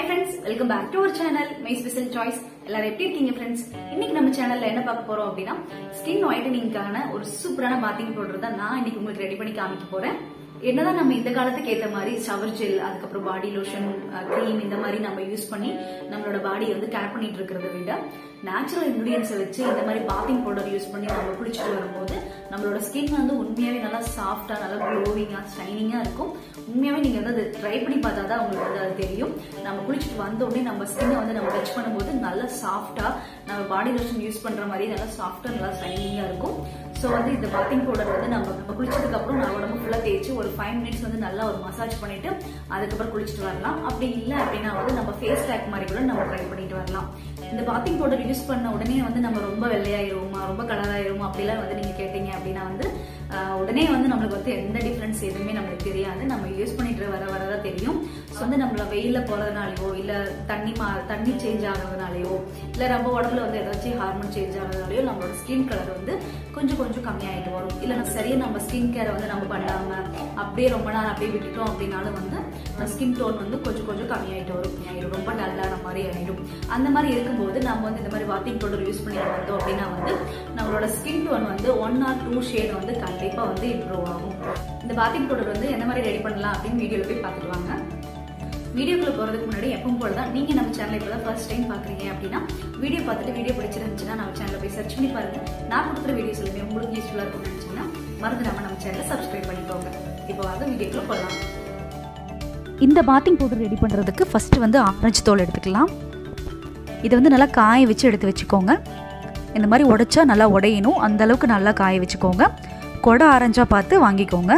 friends, welcome back to our channel My Special Choice. எல்லாரும் எப்படி இருக்கீங்க friends? இன்னைக்கு நம்ம சேனல்ல என்ன பார்க்க போறோம் அப்படினா ஸ்கின் ஒயிட்டனிங்கான ஒரு சூப்பரான பாத்திங் பவுடர் தான் நான் இன்னைக்கு உங்களுக்கு ரெடி பண்ணி காமிக்க போறேன். என்னதான் நம்ம இந்த காலத்துக்கு ஏத்த மாதிரி ஷவர் ஜெல் அதுக்கப்புறம் பாடி லோஷன் கிரீம் இந்த மாதிரி நம்ம யூஸ் பண்ணி நம்மளோட பாடியை வந்து கேர் பண்ணிட்டு இருக்கிறத விட நேச்சுரல் இன்கிரிடியன்ஸை வச்சு இந்த மாதிரி பாத்திங் பவுடர் யூஸ் பண்ணி நம்ம குளிச்சுட்டு வரும்போது நம்மளோட ஸ்கின் வந்து உண்மையாவே நல்லா சாஃப்டா நல்லா க்ளோவிங்கா ஷைனிங்கா இருக்கும். உண்மையாவே நீங்க வந்து அதை ட்ரை பண்ணி பார்த்தாதான் உங்களுக்கு வந்து அது தெரியும். நம்ம குளிச்சுட்டு வந்த உடனே நம்ம ஸ்கின்னை வந்து நம்ம டச் பண்ணும்போது நல்லா சாஃப்டா நம்ம பாடி லோஷன் யூஸ் பண்ற மாதிரி நல்லா சாஃப்டா நல்லா ஷைனிங்கா இருக்கும். சோ வந்து இந்த பாத்திங் பவுடர் வந்து நம்ம குளிச்சதுக்கு அப்புறம் நம்ம உடம்பு ஃபுல்லா தேய்ச்சி ஒரு 5 minutes வந்து நல்லா ஒரு மசாஜ் பண்ணிட்டு அதுக்கப்புறம் குளிச்சுட்டு வரலாம். அப்படி இல்லை அப்படின்னா வந்து நம்ம ஃபேஸ் பேக் மாதிரி கூட நம்ம ட்ரை பண்ணிட்டு வரலாம். இந்த பாத்திங் பவுடர் யூஸ் பண்ண உடனே வந்து நம்ம ரொம்ப வெள்ளையாயிருவோமா ரொம்ப கலர் ஆயிருவோமா அப்படிலாம் வந்து நீங்க கேட்டீங்க அப்படின்னா வந்து உடனே வந்து நம்மளுக்கு வந்து எந்த டிஃபரன்ஸ் எதுவுமே நம்மளுக்கு தெரியாது. நம்ம யூஸ் பண்ணிட்டு வரதான் தெரியும். ஸோ வந்து நம்மள வெயில போறதுனாலயோ இல்ல தண்ணி சேஞ்ச் ஆகுறதுனாலயோ இல்ல நம்ம உடம்புல வந்து ஏதாச்சும் ஹார்மோன் சேஞ்ச் ஆகுறதுனாலயோ நம்மளோட ஸ்கின் கலர் வந்து கொஞ்சம் கம்மியாயிட்டு வரும். இல்ல சரியா நம்ம ஸ்கின் கேரை வந்து நம்ம பண்ணாம அப்படியே ரொம்ப நாள் அப்படியே விட்டுட்டோம் அப்படின்னாலும் வந்து ஸ்கின் டோன் வந்து கொஞ்சம் கம்மியாயிட்டு வரும். ரொம்ப டல்லான மாதிரி ஆயிடும். அந்த மாதிரி இருக்கும்போது நம்ம வந்து இந்த மாதிரி பாத்திங் பவுடர் யூஸ் பண்ணி வந்தோம் அப்படின்னா வந்து நம்மளோட ஸ்கின் டோன் வந்து 1 or 2 ஷேட் வந்து கண்டிப்பா வந்து இம்ப்ரூவ் ஆகும். இந்த பாத்திங் பவுடர் வந்து என்ன மாதிரி ரெடி பண்ணலாம் அப்படின்னு வீடியோல போய் பார்த்துட்டு வாங்க. வீடியோக்குள்ள போறதுக்கு முன்னாடி எப்பவும் போலதான் நீங்க நம்ம சேனலை இப்பதான் ஃபர்ஸ்ட் டைம் பாக்குறீங்க அப்படின்னா வீடியோ பார்த்துட்டு வீடியோ பிடிச்சிருந்துச்சுன்னா நம்ம சேனலை போய் சர்ச் பண்ணி பாருங்க. நான் கொடுக்குற வீடியோஸ் எல்லாமே உங்களுக்கு யூஸ்ஃபுல்லா இருக்கும்னு நினைச்சீங்கன்னா மறந்துடாம நம்ம சேனலை சப்ஸ்கிரைப் பண்ணிக்கோங்க. இப்போ வாங்க வீடியோக்குள்ள போகலாம். இந்த பாத்திங் பவுடர் ரெடி பண்ணுறதுக்கு ஃபஸ்ட்டு வந்து ஆரஞ்சு தோல் எடுத்துக்கலாம். இதை வந்து நல்லா காய வச்சு எடுத்து வச்சுக்கோங்க. இந்த மாதிரி உடைச்சா நல்லா உடையணும், அந்த அளவுக்கு நல்லா காய வச்சுக்கோங்க. கொடை ஆரஞ்சா பார்த்து வாங்கிக்கோங்க.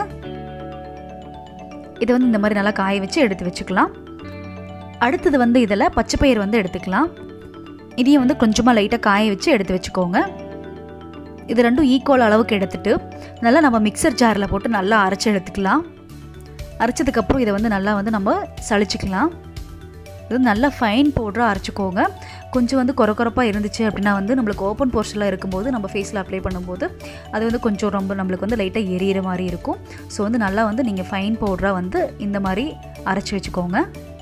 இதை வந்து இந்த மாதிரி நல்லா காய வச்சு எடுத்து வச்சுக்கலாம். அடுத்தது வந்து இதில் பச்சைப்பயிர் வந்து எடுத்துக்கலாம். இதையும் வந்து கொஞ்சமாக லைட்டாக காய வச்சு எடுத்து வச்சுக்கோங்க. இது ரெண்டும் ஈக்குவல் அளவுக்கு எடுத்துட்டு நல்லா நம்ம மிக்சர் ஜாரில் போட்டு நல்லா அரைச்சி எடுத்துக்கலாம். அரைச்சதுக்கப்புறம் இதை வந்து நல்லா வந்து நம்ம சளிச்சிக்கலாம். இது நல்லா ஃபைன் பவுடராக அரைச்சிக்கோங்க. கொஞ்சம் வந்து கொரப்பாக இருந்துச்சு அப்படின்னா வந்து நம்மளுக்கு ஓப்பன் போர்ஷனில் இருக்கும்போது நம்ம ஃபேஸில் அப்ளை பண்ணும்போது அது வந்து கொஞ்சம் ரொம்ப நம்மளுக்கு வந்து லைட்டாக எரியிற மாதிரி இருக்கும். ஸோ வந்து நல்லா வந்து நீங்கள் ஃபைன் பவுடராக வந்து இந்த மாதிரி அரைச்சி வச்சுக்கோங்க.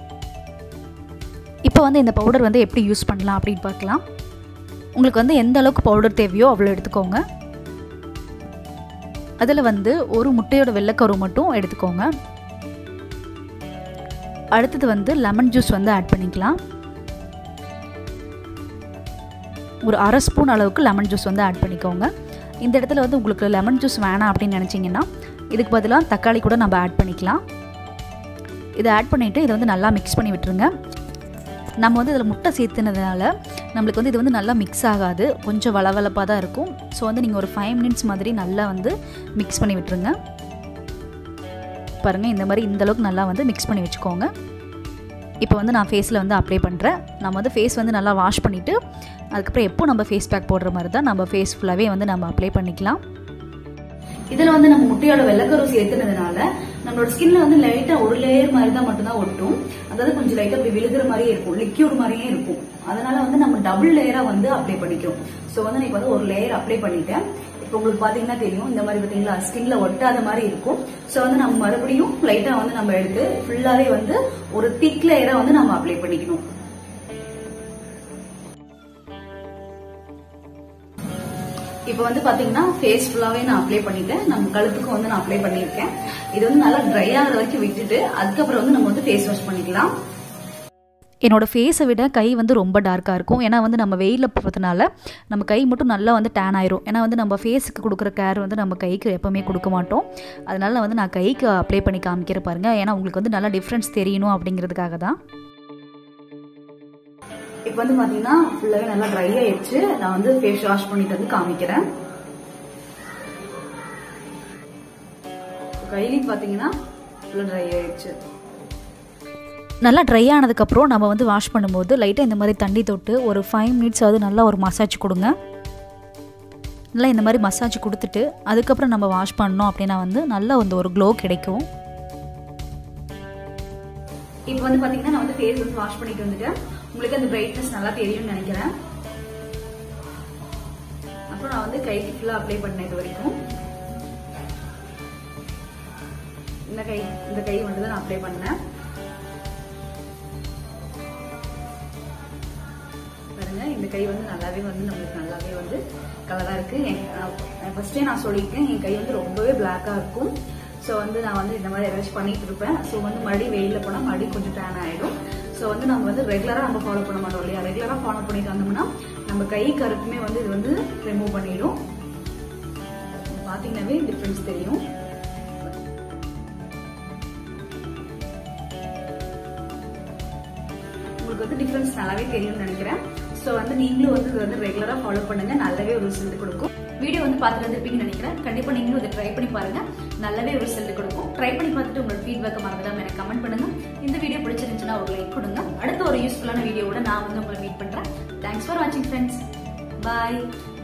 இப்போ வந்து இந்த பவுடர் வந்து எப்படி யூஸ் பண்ணலாம் அப்படின்னு பார்க்கலாம். உங்களுக்கு வந்து எந்த அளவுக்கு பவுடர் தேவையோ அவ்வளோ எடுத்துக்கோங்க. அதில் வந்து ஒரு முட்டையோட வெள்ளைக்கரு மட்டும் எடுத்துக்கோங்க. அடுத்தது வந்து லெமன் ஜூஸ் வந்து ஆட் பண்ணிக்கலாம். ஒரு 1/2 ஸ்பூன் அளவுக்கு லெமன் ஜூஸ் வந்து ஆட் பண்ணிக்கோங்க. இந்த இடத்துல வந்து உங்களுக்கு லெமன் ஜூஸ் வேணாம் அப்படின்னு நினச்சிங்கன்னா இதுக்கு பதிலாக தக்காளி கூட நம்ம ஆட் பண்ணிக்கலாம். இதை ஆட் பண்ணிவிட்டு இதை வந்து நல்லா மிக்ஸ் பண்ணி விட்டுருங்க. நம்ம வந்து இதில் முட்டை சேர்த்துனதுனால நம்மளுக்கு வந்து இது வந்து நல்லா மிக்ஸ் ஆகாது, கொஞ்சம் வளவளப்பாக தான் இருக்கும். ஸோ வந்து நீங்கள் ஒரு 5 minutes மாதிரி நல்லா வந்து மிக்ஸ் பண்ணி விட்டுருங்க. பாருங்கள், இந்த மாதிரி இந்தளவுக்கு நல்லா வந்து மிக்ஸ் பண்ணி வச்சுக்கோங்க. இப்போ வந்து நான் ஃபேஸில் வந்து அப்ளை பண்ணுறேன். நம்ம வந்து ஃபேஸ் வந்து நல்லா வாஷ் பண்ணிவிட்டு அதுக்கப்புறம் எப்போ நம்ம ஃபேஸ் பேக் போடுற மாதிரி தான் நம்ம ஃபேஸ் ஃபுல்லாகவே வந்து நம்ம அப்ளை பண்ணிக்கலாம். இதில் வந்து நம்ம முட்டையோட வெள்ளைக்கரு சேர்த்துனதுனால நம்மளோட ஸ்கின்ல வந்து லைட்டா ஒரு லேயர் மாதிரி தான் மட்டும்தான் ஒட்டும். அதாவது கொஞ்சம் லைட்டா அப்படி விழுகிற மாதிரியே இருக்கும், லிக்யூட் மாதிரியே இருக்கும். அதனால வந்து நம்ம டபுள் லேயரா வந்து அப்ளை பண்ணிக்கிறோம். ஸோ வந்து நான் இப்போ வந்து ஒரு லேயர் அப்ளை பண்ணிட்டேன். இப்போ உங்களுக்கு பாத்தீங்கன்னா தெரியும், இந்த மாதிரி பாத்தீங்களா ஸ்கின்ல ஒட்டாத மாதிரி இருக்கும். சோ வந்து நம்ம மறுபடியும் லைட்டா வந்து நம்ம எடுத்து ஃபுல்லாவே வந்து ஒரு திக் லேயரா வந்து நம்ம அப்ளை பண்ணிக்கணும். இப்போ வந்து பாத்தீங்கன்னா ஃபேஸ் ஃபுல்லாவே நான் அப்ளை பண்ணிட்டேன். நம்ம கழுத்துக்கும் வந்து நான் அப்ளை பண்ணிருக்கேன். இது வந்து நல்லா ட்ரை ஆகிற வரைக்கும் விட்டுட்டு அதுக்கப்புறம் வந்து நம்ம வந்து ஃபேஸ் வாஷ் பண்ணிக்கலாம். என்னோடய ஃபேஸை விட கை வந்து ரொம்ப டார்க்காக இருக்கும். ஏன்னா வந்து நம்ம வெயிலில் போகிறதுனால நம்ம கை மட்டும் நல்லா வந்து டேன் ஆயிரும். ஏன்னா வந்து நம்ம ஃபேஸுக்கு கொடுக்குற கேர் வந்து நம்ம கைக்கு எப்போவுமே கொடுக்க மாட்டோம். அதனால வந்து நான் கைக்கு அப்ளை பண்ணி காமிக்கிற பாருங்க. ஏன்னா உங்களுக்கு வந்து நல்லா டிஃப்ரென்ஸ் தெரியணும் அப்படிங்கிறதுக்காக தான். இப்போ வந்து பாத்தீங்கன்னா ஃபுல்லாவே நல்லா ட்ரை ஆயிடுச்சு. நான் வந்து ஃபேஸ் வாஷ் பண்ணிட்டு வந்து காமிக்கிறேன். கையிலையும் பாத்தீங்கன்னா ஃபுல்லா ட்ரை ஆயிடுச்சு. நல்லா ட்ரை ஆனதுக்கப்புறம் நம்ம வந்து வாஷ் பண்ணும்போது லைட்டாக இந்த மாதிரி தண்ணி தொட்டு ஒரு 5 minutes ஆகுது நல்லா ஒரு மசாஜ் கொடுங்க. நல்லா இந்த மாதிரி மசாஜ் கொடுத்துட்டு அதுக்கப்புறம் நம்ம வாஷ் பண்ணோம் அப்படின்னா வந்து நல்லா வந்து ஒரு க்ளோ கிடைக்கும். இப்போ வந்து பாத்தீங்கன்னா நான் வந்து ஃபேஸ் வந்து வாஷ் பண்ணிட்டு வந்துட்டேன். உங்களுக்கு அந்த பிரைட்னஸ் நல்லா தெரியும்னு நினைக்கிறேன். அப்புறம் நான் வந்து கைக்கு ஃபுல்லா அப்ளை பண்ணேன். இது வரைக்கும் இந்த கை மட்டும் தான் நான் அப்ளை பண்ணேன். இந்த கை வந்து நல்லாவே வந்து நம்மளுக்கு நல்லாவே வந்து கலரா இருக்கு. ஃபர்ஸ்டே நான் சொல்லியிருக்கேன், என் கை வந்து ரொம்பவே பிளாக்கா இருக்கும். ஸோ வந்து நான் வந்து இந்த மாதிரி ஏதாச்சும் பண்ணிட்டு இருப்பேன். ஸோ வந்து மறுபடியும் வெயிலில் போனால் மறுபடியும் கொஞ்சம் டேன் ஆயிடும். ஸோ வந்து நம்ம வந்து ரெகுலரா நம்ம ஃபாலோ பண்ண மாட்டோம் இல்லையா, ரெகுலரா ஃபாலோ பண்ணிட்டு வந்தோம்னா நம்ம கை கருப்புமே வந்து இது வந்து ரிமூவ் பண்ணிடும். பாத்தீங்கன்னாவே டிஃபரன்ஸ் தெரியும். உங்களுக்கு வந்து டிஃபரன்ஸ் நல்லாவே தெரியும்னு நினைக்கிறேன். ஸோ வந்து நீங்களும் வந்து இது வந்து ரெகுலரா ஃபாலோ பண்ணுங்க, நல்லாவே ஒரு ரிசல்ட் கொடுக்கும். வீடியோ வந்து பார்த்துட்டு வந்திருப்பீங்கன்னு நினைக்கிறேன். கண்டிப்பா நீங்களும் இதை ட்ரை பண்ணி பாருங்க, நல்லாவே ஒரு ரிசல்ட் கொடுக்கும். ட்ரை பண்ணி பார்த்துட்டு உங்களோட ஃபீட்பேக் மறந்துடாம எனக்கு கமெண்ட் பண்ணுங்க. இந்த வீடியோ பிடிச்சிருந்துச்சுன்னா ஒரு லைக் கொடுங்க. அடுத்த ஒரு யூஸ்ஃபுல்லான வீடியோவோட நான் வந்து உங்களை மீட் பண்றேன். தேங்க்ஸ் ஃபார் வாட்சிங் ஃப்ரெண்ட்ஸ். பாய்.